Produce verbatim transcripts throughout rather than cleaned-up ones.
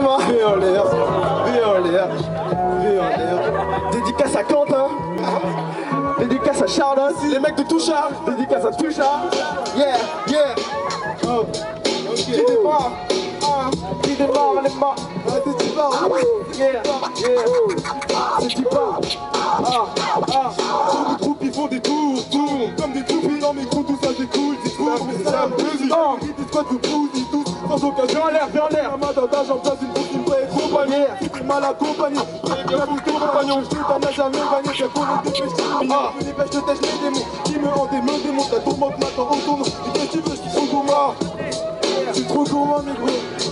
Dis-moi. V en l'air, V en l'air, V en l'air. Dédicace à Quentin. Dédicace à Charlotte. Les mecs de Touchard. Dédicace à Touchard. Yeah, yeah. Oh. Tu démarres. Tu démarres, les mains. Tu démarres. Yeah, yeah. Tu démarres. Ah, ah. Trop de troupes, ils font des tours, tours. Comme des toupies dans mes coups, tout ça c'est cool. C'est cool, mais c'est un plaisir. Des squats de pouces, ils tous. Sans occasion, en l'air, en l'air. Ma main j'en place une petite vraie compagnie. C'est mal accompagné. Bien pour tes compagnons. Je t'en ai jamais gagné. J'ai connu des pêches. Ah, les pêches de tèche, les démons. Qui me hantent et me démontent. La tourmente m'attend au tournant. Et qu'est-ce que tu veux, je suis trop gourmand. Je suis trop gourmand, négro.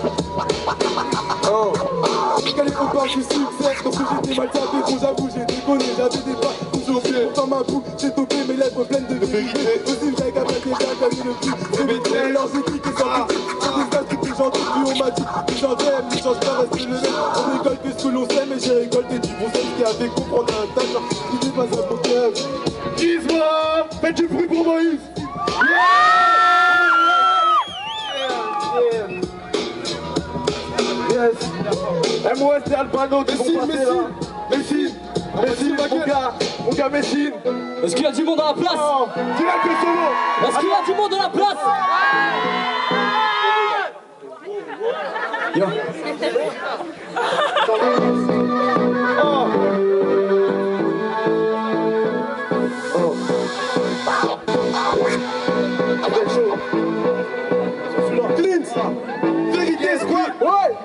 Oh. Quel est le pas, je suis succès. Lorsque j'étais mal tapé, bon j'avoue, j'ai déconné. J'avais des pas toujours pieds. Dans ma bouche, j'ai topé mes lèvres pleines de vérité. Aussi vrai qu'à ma tête, j'ai gagné le prix. C'est mes traits, leurs éthiques et sans critique. Des gars qui sont gentils, puis on m'a dit. Les gens t'aiment, les gens pas rester le même. On rigole que ce que l'on sait, mais j'ai récolté du bon sens qui a fait comprendre un tas de gens qui n'est pas un bon cœur. Dis-moi, faites du bruit pour Moïse. Yes. M O S et Albano qui vont passer là. Messine, Messine, mon gars, mon gars Messine. Est-ce qu'il y a du monde dans la place? Non, direct le solo. Est-ce qu'il y a du monde dans la place? Yo. Oh. Oh. Clint, vérité squad. Ouais.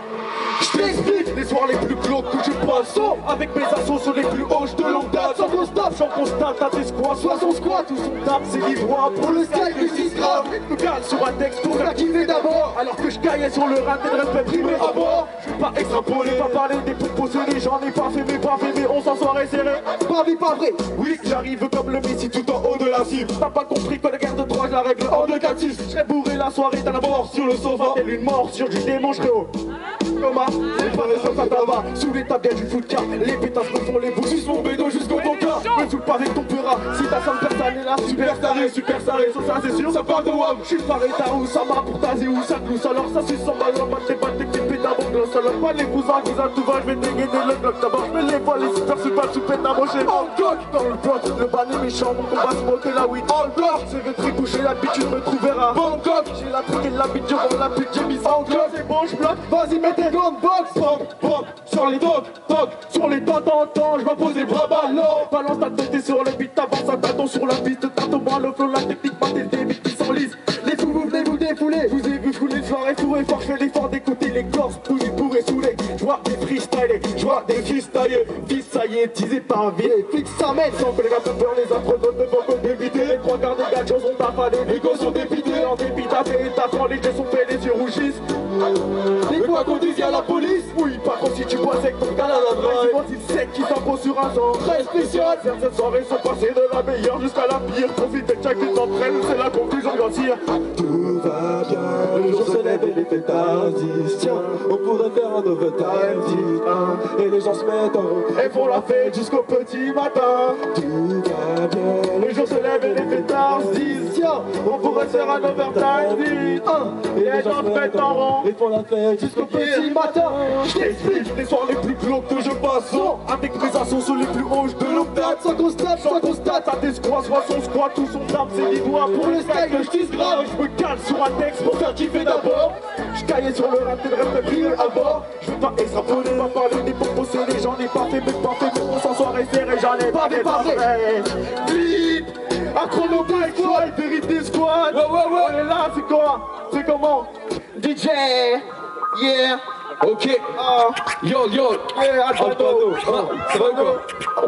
Je t'explique les soirs les plus glauques que je passe. Avec mes assos sur les plus hauts, de longue date. Sans constat, j'en constate à tes squats. Soit son squat ou son table, c'est l'ivoire. Pour le style, le six grave. Me cale sur un texte pour l'activer d'abord. Alors que je caillais sur le rat et de respect primé à bord. Je vais pas extrapoler, pas parler des propos scellés. J'en ai pas fait, mais pas fait, mais on s'en soirée serré. Pas vrai, pas vrai. Oui, j'arrive comme le Messi tout en haut de la cible. T'as pas compris que la guerre de Troie, je la règle en deux quatre six. Je serais bourré la soirée, t'as la mort sur le sofa. Telle une mort sur du démon, je haut. Thomas, les pareils sur ta tabac. Sous les tables, y'a du foot car les pétasses me font les bouts. Suce mon bédo jusqu'au ton cas. Me saoule pas avec ton pera. Si ta femme personne est là, super staré, super staré. Ça, ça c'est sûr, ça part de WAM. J'suis paré, ta où ça m'a pour taser où ça glousse. Alors ça suce sans balle, on bat tes battes, tes pétas, bon gloss. Alors pas les cousins, cousins, tout va, j'vais dégainer le bloc. D'abord, j'mets les voiles, les super super sous pète à manger. En coq, dans le bloc, le ban est méchant. Mon combat se moquer la weed. En bloc, c'est le trick où j'ai l'habitude, me trouver à Bangkok. J'ai la trick et l'habitude, on l'a pute, j'ai mis ça en bloc. C'est bon, j'bloque, vas-y, mets tes gants de box. Pop, pop, sur les dogs, toc, sur les dents d'antan, je pose les bras ballants. Balance ta tête sur les beats, avance un tâton sur la piste. Tâton-moi le flow, la technique, ma tête, des beats qui s'enlisent. Les fous, vous venez vous défouler. Je vous ai vu fouler, soirée, fourré fort, je fais l'effort d'écouter les corses, pouilles, pour et saouler. Je vois des freestylers, je vois des freestylers. Fils, ça y est, teasé par un ville. Fixe sa mène, sans que les rappeurs peur, les astronautes ne vont que débiter. Les trois quarts des gars sont affalés, les gosses sont dépités. En dépit, t'as fait et t'as les jets sont faits, les yeux rougissent. Les quoi qu'on dise, y'a la police. Oui, par contre, si tu bois sec, ton gars là la drive. C'est sec qui s'impose sur un genre très spécial. Certaines soirées sont passées de la meilleure jusqu'à la pire. Profitez de chacune d'entre elles, c'est la conclusion grossière. Tout va bien, le jour se lève et les fêtards disent tiens, on pourrait faire un overtime, dit un. Et les gens se mettent en rond et font la fête jusqu'au petit matin. Tout va bien, le jour se lève et les fêtards disent tiens, on pourrait faire un overtime, dit un. Et les gens se mettent en rond et font la fête jusqu'au petit matin. Je t'explique les soirs les plus glauques que je passe. Avec mes assos sur les plus hauts de l'octave. Sans constate, sans constate. À tes squats, soit son squat ou son table. C'est l'ivoire pour le style que je dise grave. Je me cale sur un texte pour faire kiffer d'abord. Je caillais sur le rat et de reste pris à bord. Je veux pas extrapoler, pas parler des propos scellés. J'en ai pas fait, mais pas fait, mais on s'en soirée serré. J'en ai pas fait, pas fait. Clip, un chrono break, squad, vérité squad. Ouais, ouais, ouais, on est là, c'est quoi? C'est comment? D J, yeah. Ok, Oh. yo yo, Yeah, Albano. Ça va ou quoi?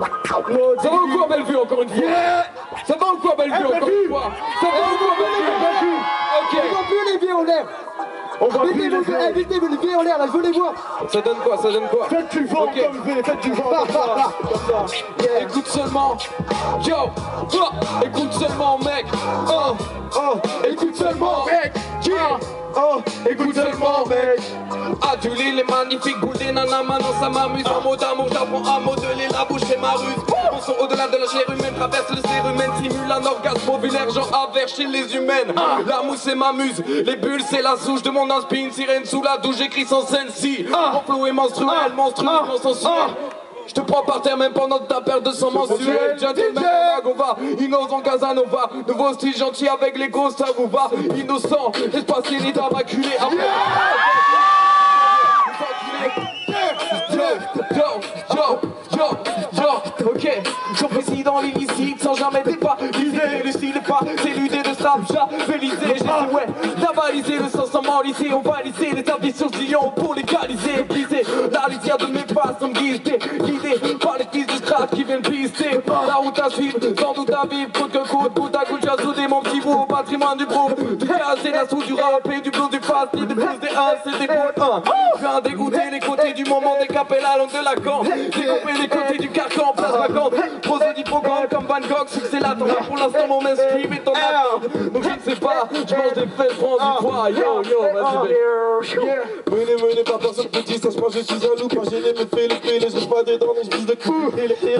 Ça va ou quoi, Bellevue, encore une fois? Yeah. Ça va ou quoi, Bellevue, encore une fois? Ça va ou quoi, Bellevue? Ok. On voit plus les pieds en l'air. On va plus les Invitez-vous, invitez-vous les pieds en l'air, là, je veux les voir. Ça donne quoi? Ça donne quoi? Faites du vent Ok. comme V, faites du vent comme ça. Comme ça. Yeah. Écoute seulement, yo, oh, écoute seulement, mec, oh, Oh, écoute seulement, mec, yeah. oh, écoute seulement, mec. Aduler les magnifiques boules des nanas, maintenant ça m'amuse. En mot d'amour, j'apprends à modeler la bouche et ma ruse. Bon son au-delà de la chair humaine, traverse le cérumen, simule un orgasme ovulaire, genre avers chez les humaines. La mousse c'est ma muse, les bulles c'est la souche de mon inspi, une sirène sous la douche, j'écris sans scène si. Mon flow est menstruel, monstrueusement sensuel. Je te prends par terre même pendant ta perte de sang mensuel. Gentleman, on va, innocent Casanova. Nouveau style gentil avec l'ego, ça vous va. Innocent, espace élite immaculé. Après, yo, yo, yo, yo, yo, ok. Son président l'illicite sans jamais débat. Lisez le style pas, c'est l'idée de Snapchat. Félisé, j'ai ouais, d'avaliser le sens sans m'enliser. On va lisser les avis sur Sillon pour légaliser. Briser la litière de mes passes sans me guider. Guidé par les fils de strat qui viennent pister. La route à suivre, sans doute à vivre. Côte que côte, bout à côte, j'ai soudé mon petit bout au patrimoine du groupe. Du gaz, c'est la soude du rap et du blues du fast. Des blues des uns, c'est des boules un. Viens dégoûter les côtés du moment, décaper la langue de la camp. Découper les côtés du carcan, place vacante. Proso comme Van Gogh, succès latent. Pour l'instant, mon mainstream est en attente. Donc je ne sais pas, je mange des fesses, prends du poids. Yo, yo, vas-y, Mené, mené par personne petit, ça se passe, je suis un loup. Quand j'ai les me fait le fait, je pas des dents, je vise de coups.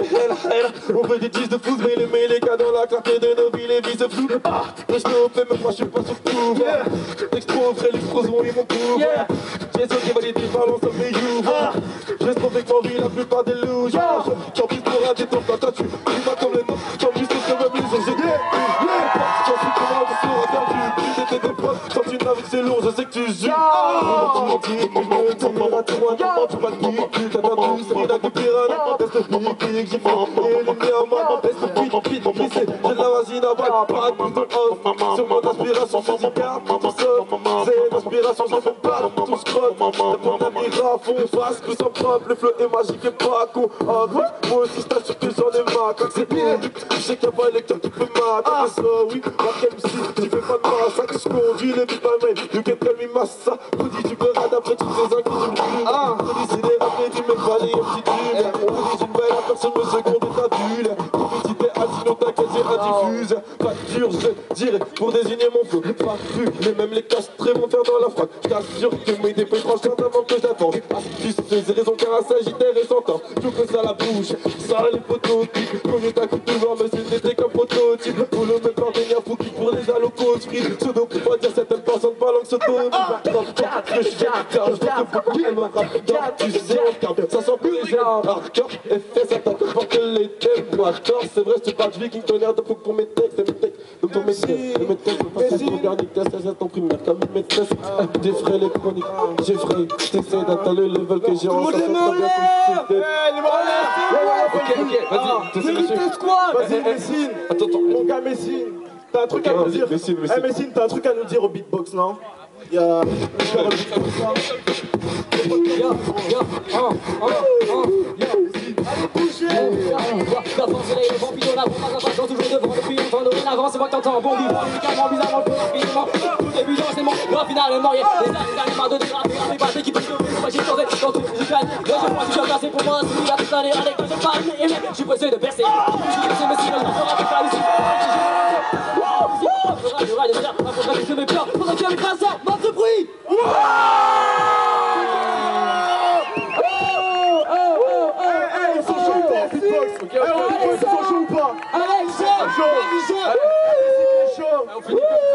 On fait des disques de fous, mais les mais les gars dans la clarté de nos villes, les vies se flouent. Je te mais moi je suis pas sur tout. L'extro, frère, l'explosion, ils m'ont couvert. J'ai sauté validé par l'ensemble des you. Je reste avec ma vie, la plupart des loups. J'en pisse pour rater ton plan, toi tu vas comme le nom. J'en pisse comme un musée, je dis. J'en suis comme un musée, on a perdu. T'étais des potes, quand tu naviges c'est lourd, je sais que tu jures. Tu mentis, mais je me tourne dans la tiroir. Tu vas te niquer, t'as perdu, c'est rien que piranha. Reste piqué, que j'ai fait éliminer à maman. Reste vite, vite, glissé, j'ai de la vasine à balle. Pas de bouton off, sur mon inspiration, c'est du garde, tout seul. C'est l'inspiration, j'en fais pas, tout scroll. T'as mon ami Rafon, face, tout sans propre. Le flow est magique et pas con. Moi aussi, je t'assure que j'en ai marre. Quand c'est bien, je sais qu'il y a pas lecteur qui peut m'attaquer ça, oui. La M C, tu fais pas de massacre, je conduis le beat by main. You can tell me massa. Bouddhi, tu peux rad après toutes ces inquiétudes du crime. Bouddhi, c'est des rappels du mec valé, un petit tube. Bouddhi, j'ai une belle personne me seconde et t'adule. Bouddhi, t'es asino, t'inquiète, j'ai un diffuse. Pas dur, je dirais, pour désigner mon flow. Pas vu, mais même les castrés vont faire dans la frappe. Je t'assure que mes dépêches franchement avant que j'attends. Astuce, j'ai raison car un sagittaire est sentant. Tout que ça la bouche, ça les potos. Connu ta coupe de voir, monsieur, t'étais comme prototype. Pour le même bordel, y'a fou qui pour les allocaux. Pseudo pour pas dire certaines personnes pas langue s'auto. Que je suis car je vois que beaucoup aiment un rap. Tu sais, ça sent plus les hardcore. F S attaque pour que les thèmes hardcore. C'est vrai, je te parle de viking, tonnerre de fou pour mes textes. Mes textes, donc pour mes textes, mes textes, mes textes, mon dernier test, ça jette en primaire. Comme une maîtresse, des frais électroniques. J'ai frais, j'essaie d'atteindre le level que j'ai en sachant très bien que c'est. ok, ok, vas-y, C'est monsieur. Vas-y, Messine. Attends, attends. Mon gars, Messine. T'as un truc à nous dire. Messine, Messine. Eh, Messine, t'as un truc à nous dire au beatbox, non? Il y a. Allez, bouger! D'avant, soleil, le vampire, la bombe, la face, toujours devant, depuis longtemps, dorénavant, c'est moi qui t'entends, bon vivant, uniquement, bizarrement, le rapidement, tout est bidon, c'est mon, là, finalement, yeah, les années, années, pas de dégrader, avec pas d'équipe, moi, j'ai tourné, dans tout, je gagne, le jeu, moi, je suis placé pour moi, celui là, toute l'année, avec que je parle, mais aimé, je suis pressé de percer, je suis pressé, mais si, je ne ferai pas ici, le rail, le rail, le rail, je me peur, pendant qu'il y a pas ça, manque de bruit! Ok, ok, ils sont chauds ou pas? Allez, chaud! Chaud! Chaud! Chaud! On finit comme